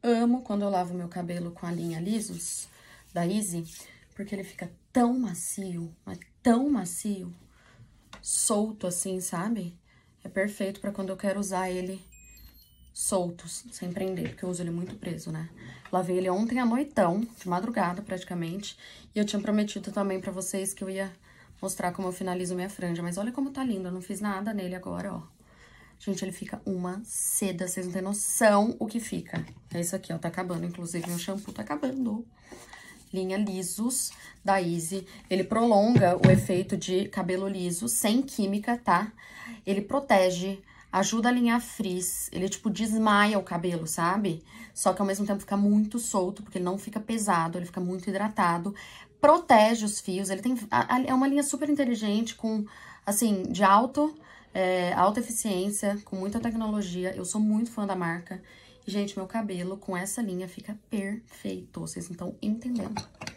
amo quando eu lavo meu cabelo com a linha Lisos, da Easy, porque ele fica tão macio, mas tão macio, solto assim, sabe? É perfeito pra quando eu quero usar ele soltos, sem prender, porque eu uso ele muito preso, né? Lavei ele ontem à noitão, de madrugada praticamente, e eu tinha prometido também pra vocês que eu ia mostrar como eu finalizo minha franja, mas olha como tá lindo, eu não fiz nada nele agora, ó. Gente, ele fica uma seda, vocês não têm noção o que fica. É isso aqui, ó, tá acabando, inclusive meu shampoo tá acabando. Linha Lisos, da Easy. Ele prolonga o efeito de cabelo liso, sem química, tá? Ele protege, ajuda a alinhar frizz, ele, tipo, desmaia o cabelo, sabe? Só que, ao mesmo tempo, fica muito solto, porque ele não fica pesado, ele fica muito hidratado. Protege os fios, ele tem... É uma linha super inteligente, com, assim, de alta eficiência, com muita tecnologia. Eu sou muito fã da marca. E, gente, meu cabelo com essa linha fica perfeito. Vocês não estão entendendo.